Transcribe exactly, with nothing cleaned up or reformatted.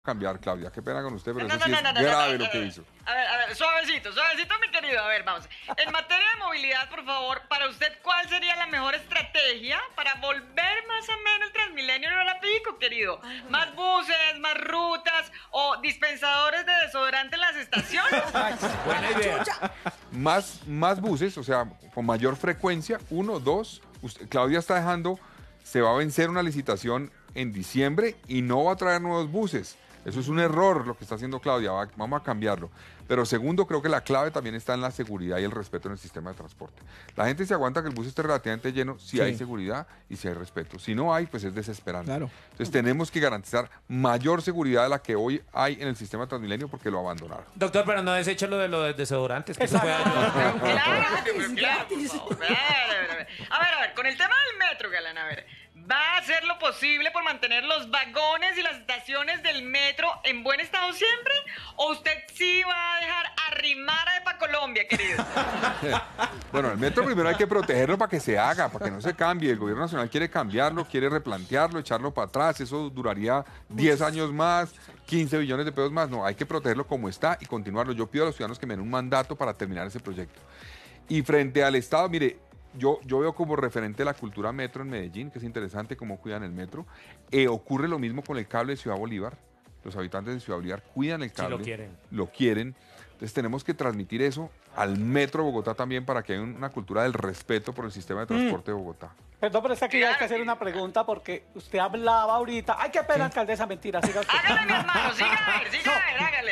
cambiar, Claudia. Qué pena con usted, pero No, eso no, sí no, es no, no, grave no, lo no, que no. hizo. A ver, a ver, suavecito, suavecito, mi querido. A ver, vamos. En materia de movilidad, por favor, para usted, ¿cuál sería la mejor estrategia para volver más o menos el Transmilenio en hora pico, querido? ¿Más buses, más rutas o dispensadores de desodorante en las estaciones? Buena idea. Más, más buses, o sea, con mayor frecuencia. Uno, dos. Usted- Claudia está dejando, se va a vencer una licitación en diciembre y no va a traer nuevos buses. Eso es un error lo que está haciendo Claudia, va- vamos a cambiarlo. Pero segundo, creo que la clave también está en la seguridad y el respeto en el sistema de transporte. La gente se aguanta que el bus esté relativamente lleno si Sí. hay seguridad y si hay respeto. Si no hay, pues es desesperante. Claro. Entonces tenemos que garantizar mayor seguridad de la que hoy hay en el sistema Transmilenio porque lo abandonaron. Doctor, pero no desecha lo de los desodorantes. Que se puede ayudar. Claro, Gratis, claro, por gratis. favor. A ver, a ver, a ver. A ver, a ver, con el tema del metro, Galán, a ver. ¿Va a hacer lo posible por mantener los vagones y las estaciones del metro en buen estado siempre? ¿O usted sí va a dejar arrimar a Epa Colombia, querido? Bueno, el metro primero hay que protegerlo para que se haga, para que no se cambie. El gobierno nacional quiere cambiarlo, quiere replantearlo, echarlo para atrás. Eso duraría diez años más, quince billones de pesos más. No, hay que protegerlo como está y continuarlo. Yo pido a los ciudadanos que me den un mandato para terminar ese proyecto. Y frente al Estado, mire, yo, yo veo como referente la cultura metro en Medellín, que es interesante cómo cuidan el metro. Eh, ocurre lo mismo con el cable de Ciudad Bolívar. Los habitantes de Ciudad Bolívar cuidan el Sí, cable. lo quieren. Lo quieren. Entonces tenemos que transmitir eso al Metro de Bogotá también para que haya una cultura del respeto por el sistema de transporte de Bogotá. Perdón, pero es que aquí hay Claro que hacer que- una pregunta porque usted hablaba ahorita. ¡Ay, qué pena, alcaldesa! Mentira, siga usted. Hágale, mi hermano, siga a ver, siga a ver, hágale.